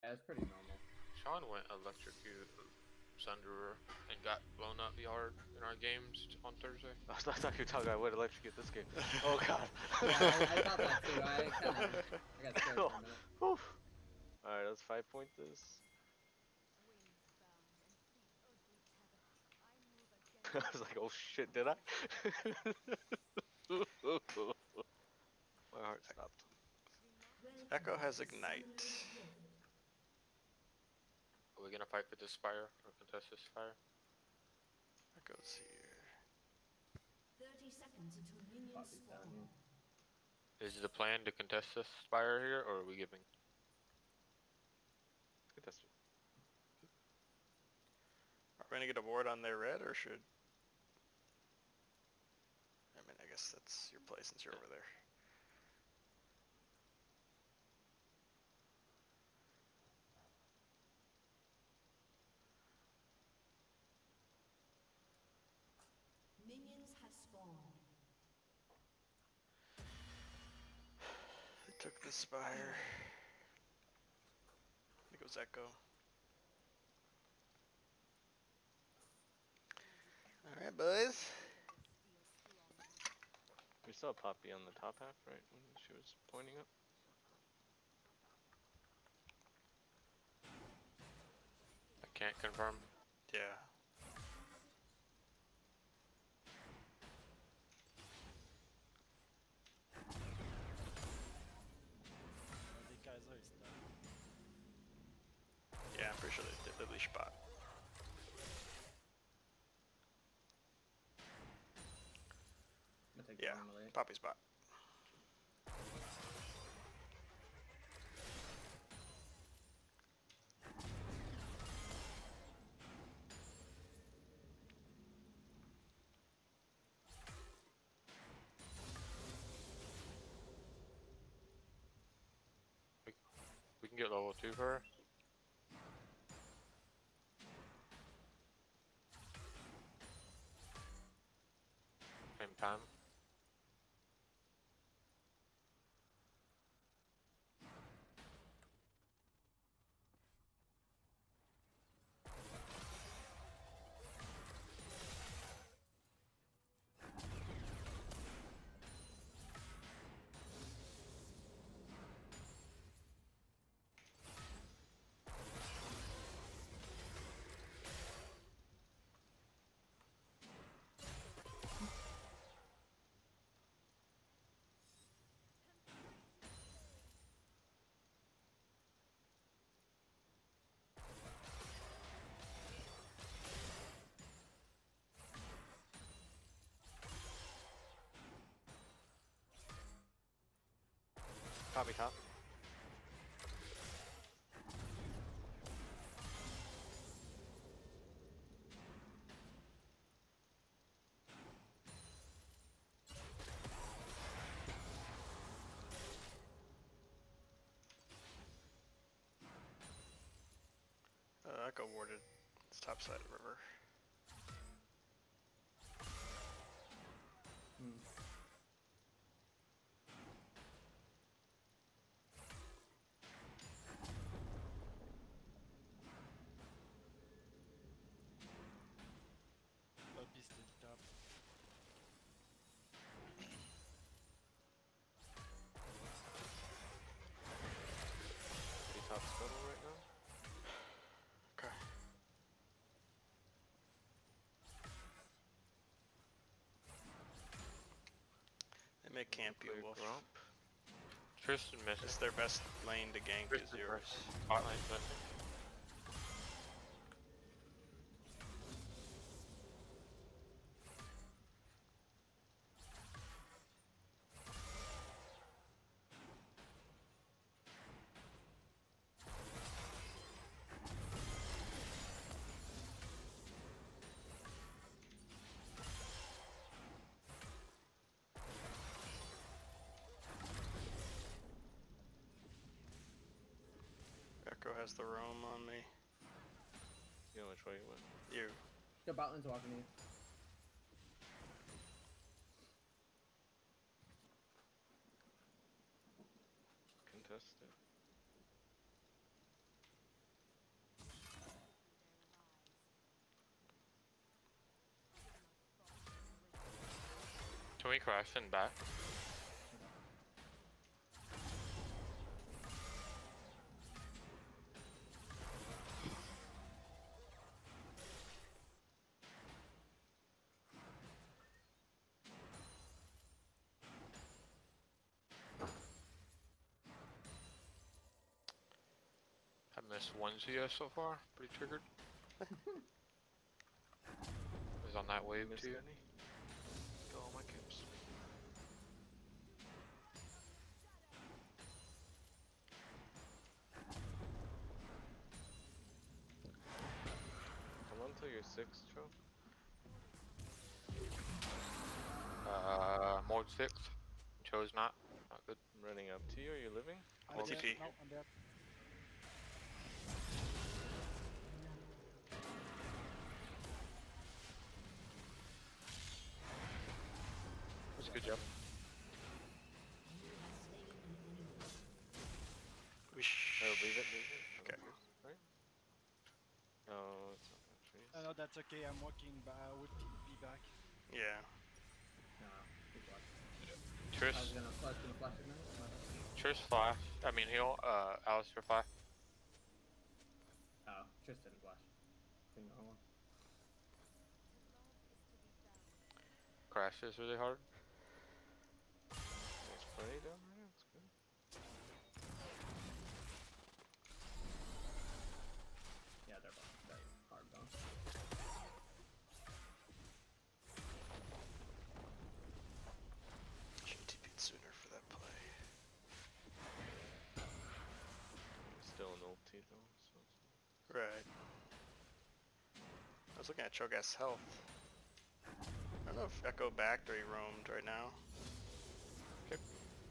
Yeah, it's pretty normal. Sean went electrocute Sunderer and got blown up hard in our games on Thursday. I thought you were talking about I would electrocute this game. Oh god. Yeah, I thought that too. I got scared for a minute. Alright, let's 5-point this. I was like, oh shit, did I? My heart stopped. Echo has Ignite. Are we gonna fight for this Spire or contest this Spire? Echo's here. 30 seconds until minions Poppy's down spawn. here. Is the plan to contest this Spire here, or are we giving? Contest. Are we gonna get a ward on their red, or should... I mean, I guess that's your play since you're over there. Minions have spawned. They took the Spire. There goes Echo. Alright, boys. We saw Poppy on the top half, right? When she was pointing up. I can't confirm. Yeah. Yeah, I'm pretty sure they did the leash bot. I'm gonna take Yeah, the normally. Poppy's bot. We can get level 2 for her. Same time. Poppy top. Echo warded. It's top side of river. Pretty top scuttle right now. Okay. They may camp you, Clear Wolf. grump. Tristan missed. It's their best lane to gank is Tristan yours. first. Spotlight missing. Echo has the roam on me. You know which way you went. You. The bot lane's walking you. Contest it. Can we crash and back? I missed one CS so far. Pretty triggered. Was on that wave Missed too. any? Go all my camps. Come on till you're 6, Joe. Mode 6. Chose not. Not good. I'm running up to you. Are you living? I'm Okay. dead. No, I'm dead. That's a good job. Oh, leave it, leave it. Okay. Right? No, it's not gonna freeze. No, that's okay. I'm walking with TP back. Yeah. No, good luck. Triss. I was gonna flash it now. Triss flash. I mean heal. Alistair flash. Oh, just didn't flash. Didn't know one. Crash is really hard. There's plenty down there. That's good. Yeah, they're hard though. Should TP'd sooner for that play. Still an ulti though, so it's Right. I was looking at Cho'Gath's health. I don't know if Echo backed or he roamed right now. Okay.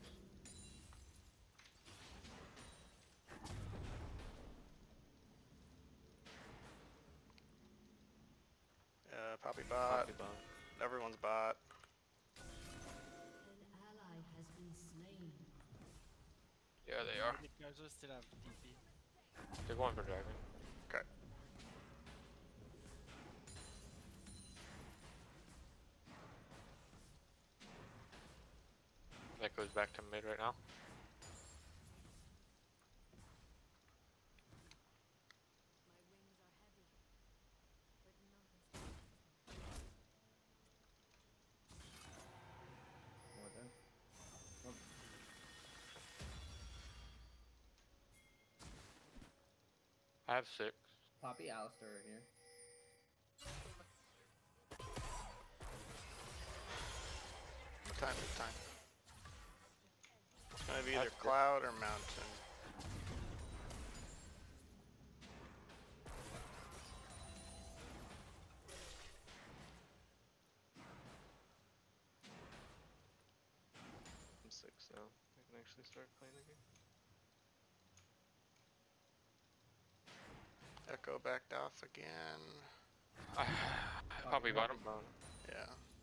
Poppy bot. Poppy bot. Everyone's bot. An ally has been slain. Yeah, they are. The guys will still have TP. They're going for dragon. Okay. That goes back to mid right now. More dead. Oh, I have 6. Poppy Alistair right here. Good time, good time. It's gonna be That's either good. cloud or mountain. I'm 6 now. I can actually start playing the game. Echo backed off again. Poppy bottom. Yeah.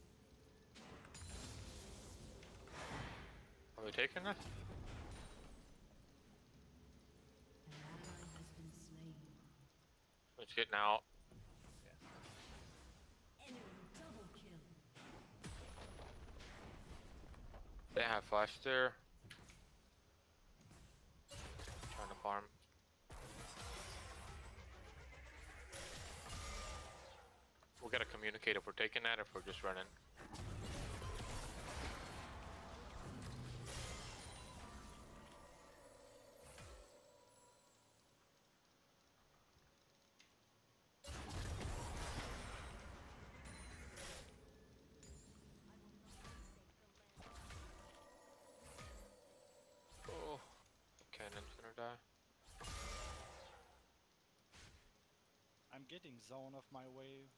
Are we taking this? An ally has been slain. It's getting out. Enemy double kill. They have flash there. Trying to farm. We gotta communicate if we're taking that or if we're just running. Oh, cannon's gonna die. I'm getting zone off my wave.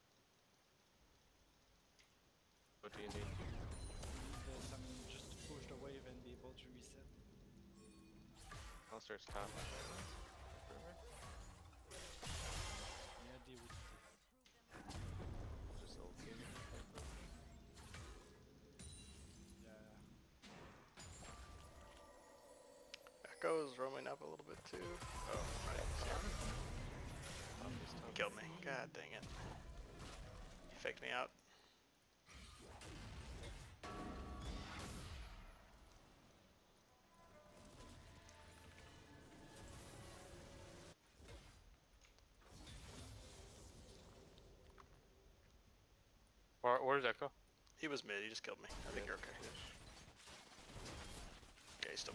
What do you need? Need some just to push the wave and be able to reset. Alistair's top. Yeah, deal with it. Just ulti him. Yeah. Echo's roaming up a little bit too. Oh, right. He killed me. God dang it. He faked me out. Where's Echo? He was mid, he just killed me. I think you're okay. Yeah, he's still.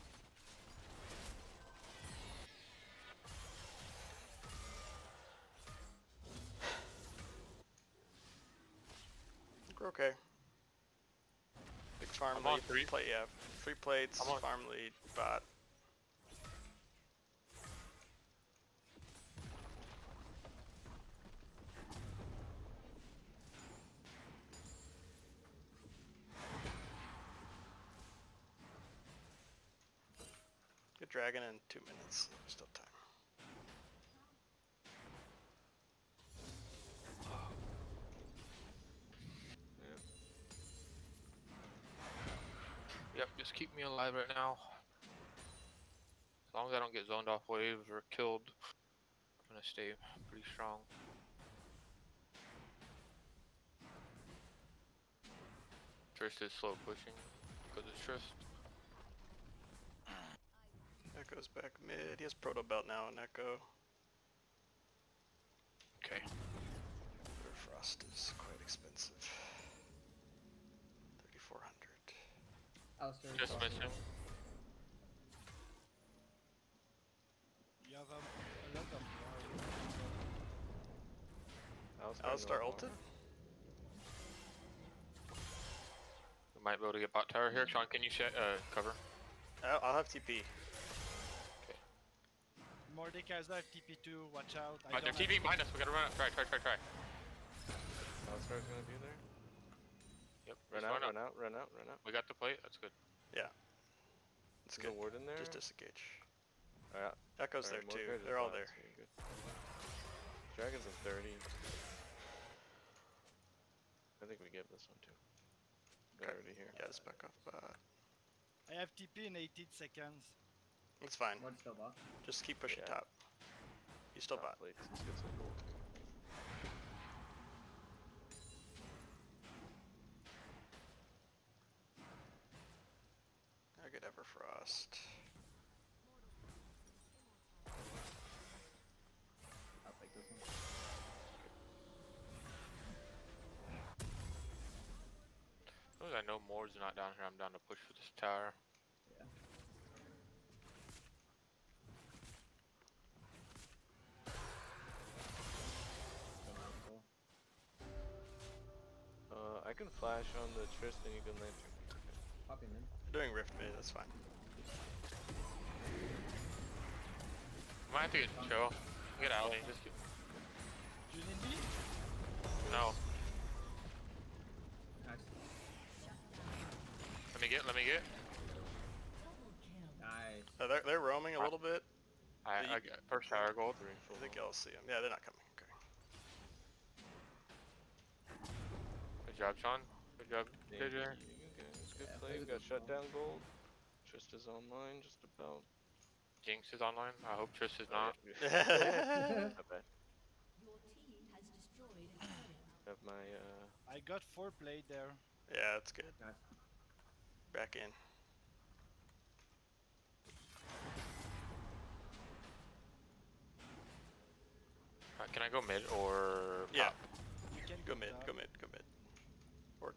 I think we're okay. Big farm I'm on lead. 3. Plate, yeah. 3 plates, I'm on. farm lead, bot. Get dragon in 2 minutes. Still time. Yep, just keep me alive right now. As long as I don't get zoned off waves or killed, I'm gonna stay pretty strong. Trist is slow pushing because it's Trist. Echo's back mid. He has proto belt now and Echo. Okay. Their frost is quite expensive. 3,400. Alistair. Just missing. You have a lot of Alistar ulted? We might be able to get bot tower here. Sean, can you cover? I'll have TP. Mordekaiser have TP2, watch out. They're TPing behind us. We gotta run up. Try. Alistar's gonna be there. Yep. Run out. We got the plate. That's good. Yeah. It's Is the good. ward in there? Just disengage. Alright. Echo's there too. They're all there. Good. Dragon's in 30. I think we get this one too. They're already here. Yeah, just back off bot. I have TP in 18 seconds. It's fine. Ward's still bot. Just keep pushing Yeah. top. You still bot. Plates. Let's get some gold. I get Everfrost. I'll take this one. As long as I know Moore's not down here, I'm down to push for this tower. Yeah. I can flash on the Trist and you can lantern. Popping in. They're doing rift mid, that's fine. Might have to get chill. Get alley. Just get. Do you need me? No. Nice. Let me get. Double kill. Nice. They're roaming a little bit. I got first tower gold. I think y'all see them. Yeah, they're not coming. Okay. Good job, Sean. Good job, Thank JJ. you guys. Good Yeah, play. We that got was a good shut call. down gold. Trist is online, just about. Jinx is online. I hope Trist is not. Not bad. Your team has destroyed a turret. Have my I got 4 plate there. Yeah, that's good. Nice. Back in. Can I go mid or Yeah. top? You can Go mid, top. go mid, go mid. Or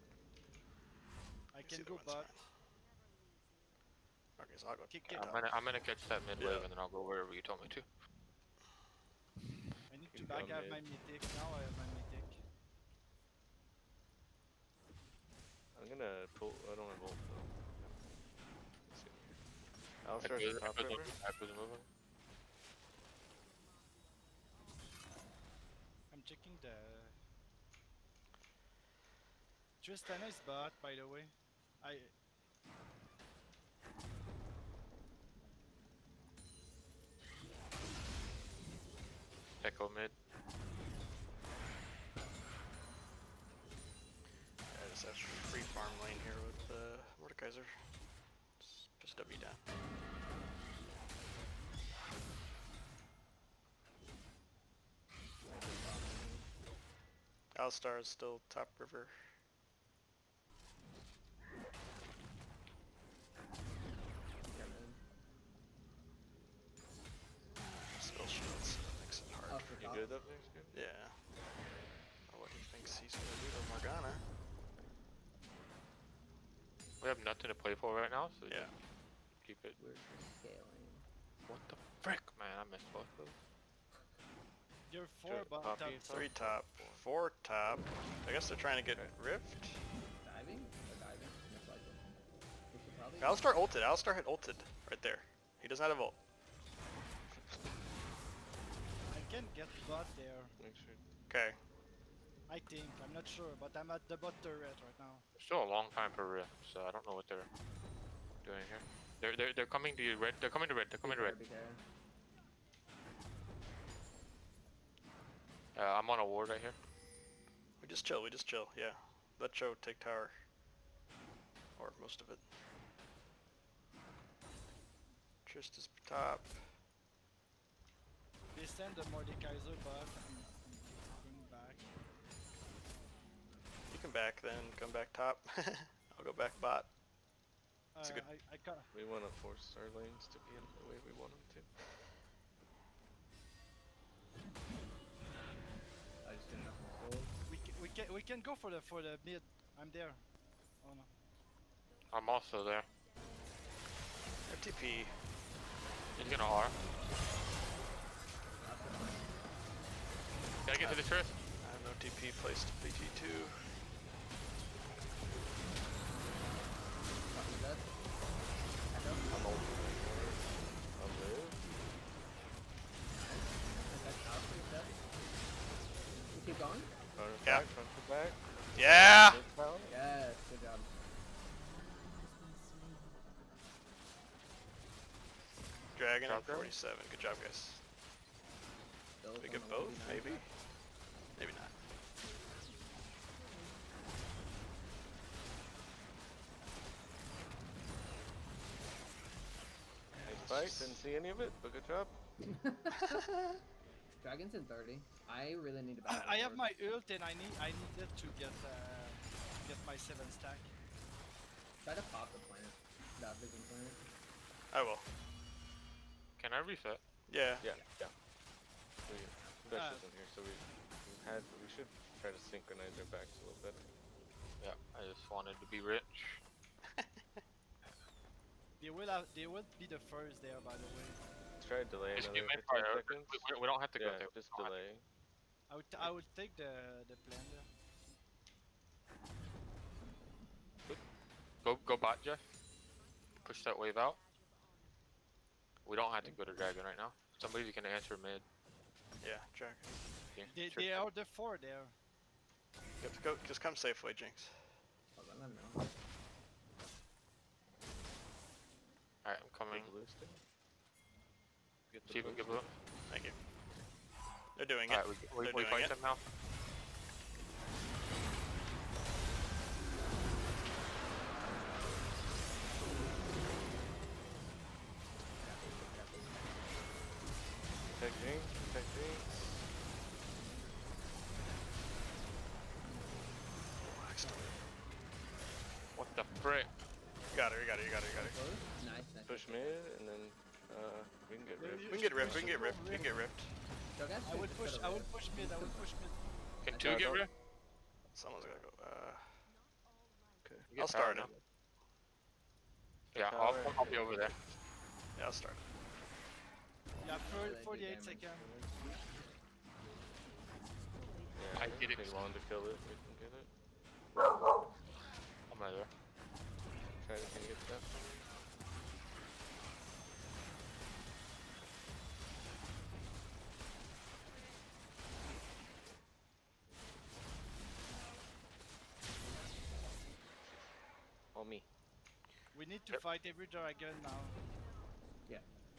I see can the go one's bot. fine. Okay, so I'll go. Kick top. it I'm gonna catch that mid Yeah. wave and then I'll go wherever you told me to. I need to You back go have mid. my mythic. Now I have my mythic. I'm gonna pull. I don't have ult though. Let's see here. Alistar's in top river. Echo's moving. I'm checking the... Tristana is bot, by the way. Echo mid. Yeah, just have free farm lane here with Mordekaiser. Just W down. Alistar is still top river. Yeah, man. Spill shields, so that makes it hard. Alistair You top. good up there? Good. Yeah. I'll let he thinks he's gonna do to Morgana. We have nothing to play for right now, so Yeah. keep it. We're just scaling. What the frick, man? I missed both of those. You're Sure, 4 bot, copy. top 3 top, 4 top. I guess they're trying to get Rift. Diving? Or diving? Most likely. We should probably... Alistar ulted. Alistar had ulted right there. He doesn't have a ult. I can get bot there. Make sure. Okay. I think. I'm not sure, but I'm at the bot turret right now. It's still a long time for Rift, so I don't know what they're doing here. They're coming to you, red. They're coming to red. They're coming to red. Be careful. I'm on a ward right here. We just chill. Yeah. Let Cho take tower. Or most of it. Trist is top. They send the Mordekaiser bot. I'm going back. You can back then. Come back top. I'll go back bot. It's a good- I can't. We want to force our lanes to be in the way we want them to. I just didn't have my soul. We can go for the mid. I'm there. Oh no. I'm also there. FTP. He's gonna R. Gotta get to the Trist. I have no TP placed to BT2. Fucking dead. I'm old. I'll live. That's Alfred dead. We keep going? Front to Yeah. back, front to back. Yeah! Mid tower. Yes, good job. Dragon Job at done. 47. Good job, guys. Still We from get the both? 1v9 Maybe? back. Maybe not. Nice fight. Didn't see any of it, but good job. Dragon's in 30. I really need to back I have forward. my ult and I needed to get my 7 stack. Try to pop the plant. That vision plant. I will. Can I reset? Yeah. Yeah, yeah. Specials in here, so we should try to synchronize our backs a little bit. Yeah, I just wanted to be rich. They will be the first there, by the way. Let's try to delay Just another give me 15 priority. seconds. We don't have to go Yeah, there. just We don't have delay. I would take the plan there. Go bot, Jeff. Push that wave out. We don't have to go to dragon right now. Somebody can answer mid. Yeah, Dragon. Yeah, They are the 4 there. You have to go. Just come safely, Jinx. Hold on, let me know. Alright, I'm coming. Ballistic. Get the See if we can boost. get blue. Thank you. They're doing it. Alright, we They're doing fight it. them now. Protect Jinx, protect Jinx. What the frick? You got her, you got her, you got her, you got her. Close. Nice, nice. Push mid, and then we can get Yeah, Rift. you- We can get Rift, we can get Rift, we can get Rift. So guys, I would just push. put a I would red. push mid. I would push mid. Can I two don't get know. rid? Someone's gotta go. Okay. You I'll get start power it. now. Yeah, Power. I'll be over there. Yeah, I'll start. Yeah, Really good 48 damage. seconds. Yeah, I it did doesn't it. take long to kill it. We can get it. I'm right there. Try to get that. All me. We need to Yep. fight every dragon now. Yeah.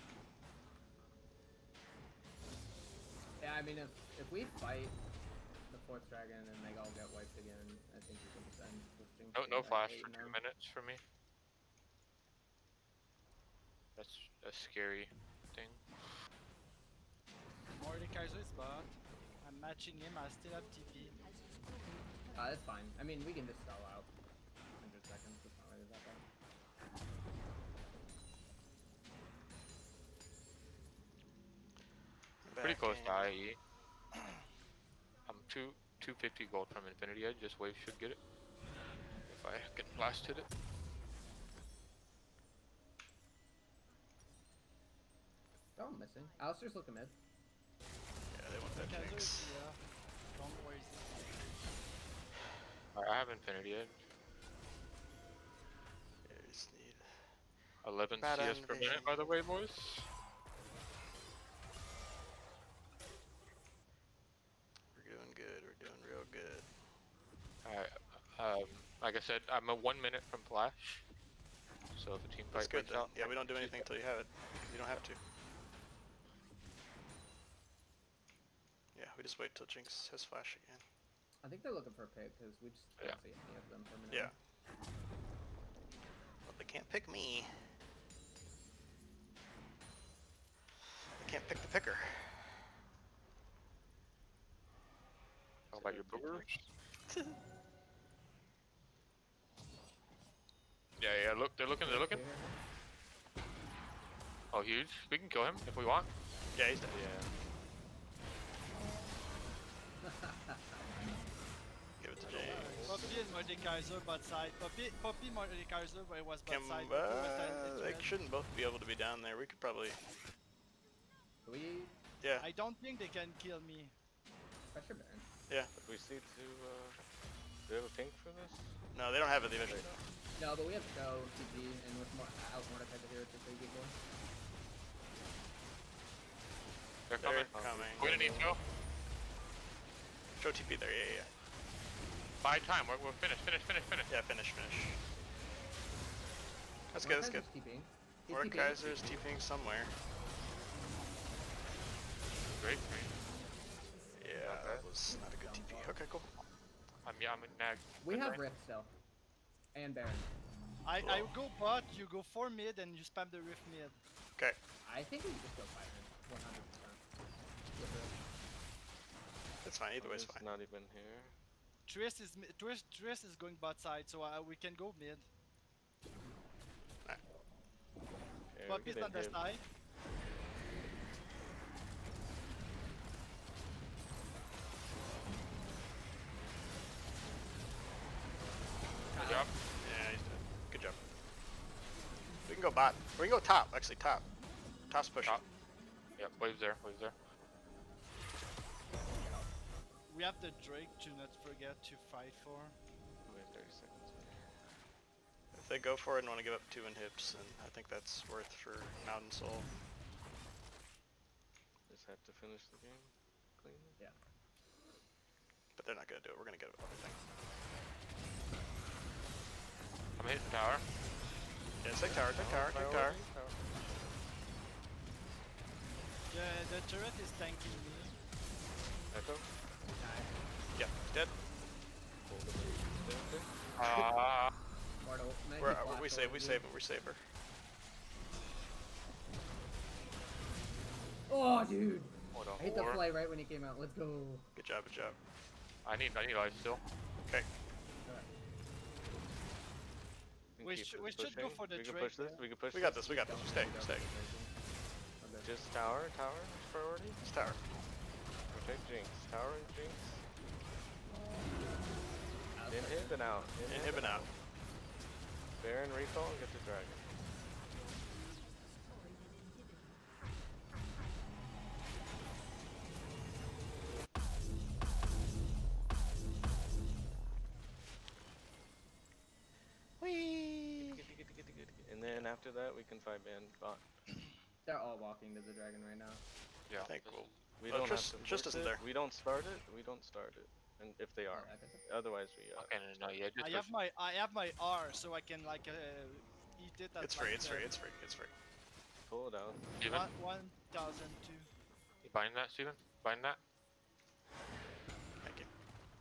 Yeah, I mean, if we fight the 4th dragon and they all get wiped again, I think we can just end with Jinx. No being flash at for 8 2 now. minutes for me. That's a scary thing. Mordekaiser is bot. I'm matching him. I still have TP. That's fine. I mean, we can just stall out. 100 seconds. It's not really that bad. Pretty Back close in. to IE. I'm 250 gold from Infinity Edge. This wave should get it. If I can blast hit it. Oh, I'm missing. Alistair's looking mid. Yeah, they want that Kaiser, jinx. yeah. Don't waste it. Alright, I have Infinity Edge. Yeah, we just need. 11 Bad CS per animation. minute, by the way, boys. We're doing good. We're doing real good. Alright, like I said, I'm a 1 minute from flash. So if a team That's fight good breaks then. out, Yeah, we don't do anything until you have it. You don't have to. Yeah, we just wait till Jinx has flash again. I think they're looking for a pick because we just don't see any of them for a minute. Yeah. Well, they can't pick me. They can't pick the picker. How about your boogers? Yeah, look, they're looking. Oh, huge. We can kill him if we want. Yeah, he's dead. Yeah. Give it to Jinx. Poppy and Mordekaiser bot side. Poppy Mordekaiser, but it was bot Can, side. they shouldn't both be able to be down there. We could probably. We Yeah. I don't think they can kill me. pressure Baron. Yeah. If we see to, do we have a pink for this? No, they don't have it. They eventually. No, but we have to go TP and with more out Mordecai here, it's a pretty good one. They're They're coming. coming. We're gonna need to go. Show TP there. Yeah. Buy time. We're finished. Yeah, finish. That's good. Mordekaiser's TPing. He's TPing. Mordekaiser's TPing somewhere. Great. Yeah, that was not a good TP. Okay, cool. I'm in nag. We have Right? Rift still. And Baron. I go bot, you go 4 mid, and you spam the rift mid. Okay. I think we just go Byron. 100%. With Rift. That's fine. Either way is It's fine. not even here. Triss is going bot side, so we can go mid. Okay, we're Poppy's gonna on the hit. side. Good job. Yeah, he's dead. Good job. We can go bot. We can go top. Actually, top. Top's pushing. Top. Yep, waves there. We have the Drake to not forget to fight for. We have 30 seconds. If they go for it and want to give up 2 inhibs, then I think that's worth for Mountain Soul. Just have to finish the game clean. Yeah. But they're not gonna do it. We're gonna get everything. I'm hitting tower. Yeah, take tower. Take tower. The turret is tanking me. Echo. Yeah, dead. Hold the move. Mortal. We save her. Oh, dude. What I a hit the whore. play right when he came out. Let's go. Good job. I need life still. Okay. We should go for the We can Drake. push this. We can push We got this. Stay. Just tower priority. It's tower. Protect Jinx. Tower and Jinx. Inhib and out. Inhib and out. Baron recall and get the dragon. Whee! And then after that we can fight ban bot. They're all walking to the dragon right now. Yeah. I think we'll. We Oh, don't Triss- have to Triss push isn't it. there. We don't start it. And if they are, Yeah, I think- otherwise we. Okay, no, yeah, just I have my R, so I can like eat it. At It's free. like, It's free. Pull it out. Steven, 1,002. you buying that, Steven? Buying that? Thank you.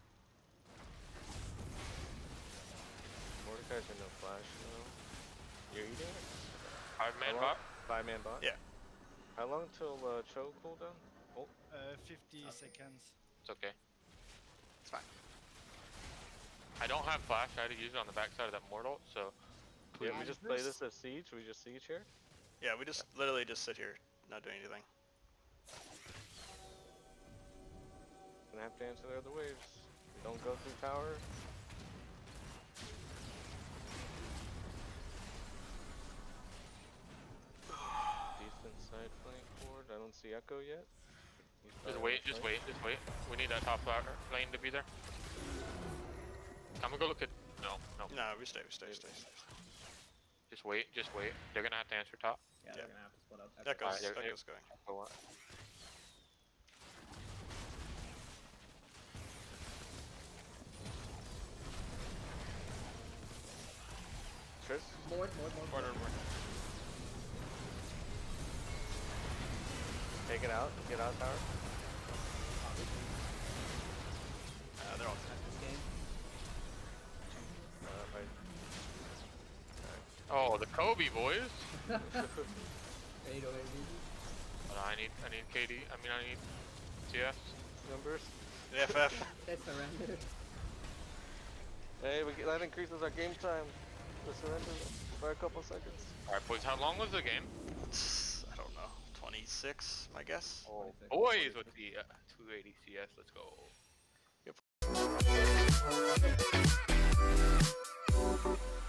Mordekaiser no flash no. You're eating it? 5-man How bot? long? 5-man bot? Yeah. How long till Cho cooldown? Oh, 50 seconds. It's okay. It's fine. I don't have flash. I had to use it on the backside of that mortal, so yeah, Yeah, we just this- play this as siege. We just siege here. Yeah, we just literally just sit here, not doing anything. Gonna have to answer the other waves. Don't go through tower. Decent side flank forward. I don't see Echo yet. He's Just probably wait, on just flank. wait, just wait. We need that top lane to be there. I'm gonna go look at. No, no. No, we stay. Just wait, just wait. They're gonna have to answer top. Yeah, they're gonna have to split up. Echo's, Alright, they're- Echo's going. Go on. Triss? More. More. Take it out. Get out tower. They're all That's this game. Right. Oh, the Kobe boys. 808 But I need KD. I need CS. Numbers. The FF. They surrendered. Hey, that increases our game time. The surrender by a couple seconds. Alright, boys. How long was the game? I don't know. 26, my guess. Oh, 26. boys with the 280 CS. Let's go.